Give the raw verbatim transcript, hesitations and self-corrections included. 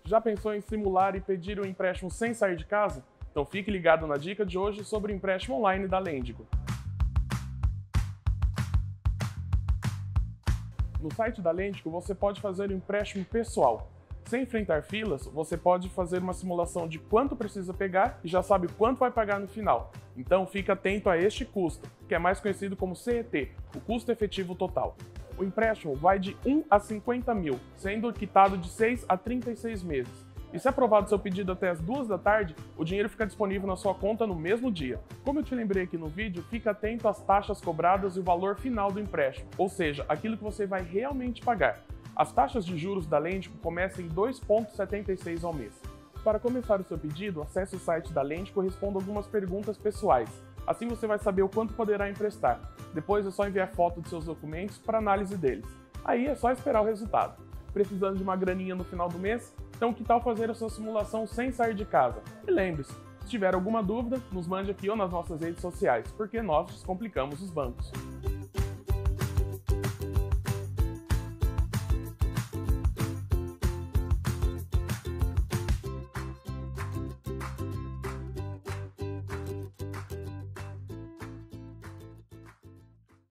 Já pensou em simular e pedir um empréstimo sem sair de casa? Então fique ligado na dica de hoje sobre o empréstimo online da Lendigo. No site da Lendigo você pode fazer um empréstimo pessoal. Sem enfrentar filas, você pode fazer uma simulação de quanto precisa pegar e já sabe quanto vai pagar no final. Então fique atento a este custo, que é mais conhecido como C E T, o custo efetivo total. O empréstimo vai de um a cinquenta mil, sendo quitado de seis a trinta e seis meses. E se aprovado seu pedido até as duas da tarde, o dinheiro fica disponível na sua conta no mesmo dia. Como eu te lembrei aqui no vídeo, fique atento às taxas cobradas e o valor final do empréstimo, ou seja, aquilo que você vai realmente pagar. As taxas de juros da Lendigo começam em dois vírgula setenta e seis ao mês. Para começar o seu pedido, acesse o site da Lendigo e responda algumas perguntas pessoais. Assim você vai saber o quanto poderá emprestar. Depois é só enviar foto de seus documentos para análise deles. Aí é só esperar o resultado. Precisando de uma graninha no final do mês? Então que tal fazer a sua simulação sem sair de casa? E lembre-se, se tiver alguma dúvida, nos mande aqui ou nas nossas redes sociais, porque nós descomplicamos os bancos.